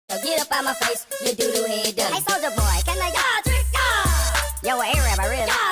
So get up out my face, you doo-doo head done. Hey, Soldier Boy, can I go? Yo, A-Rap, I really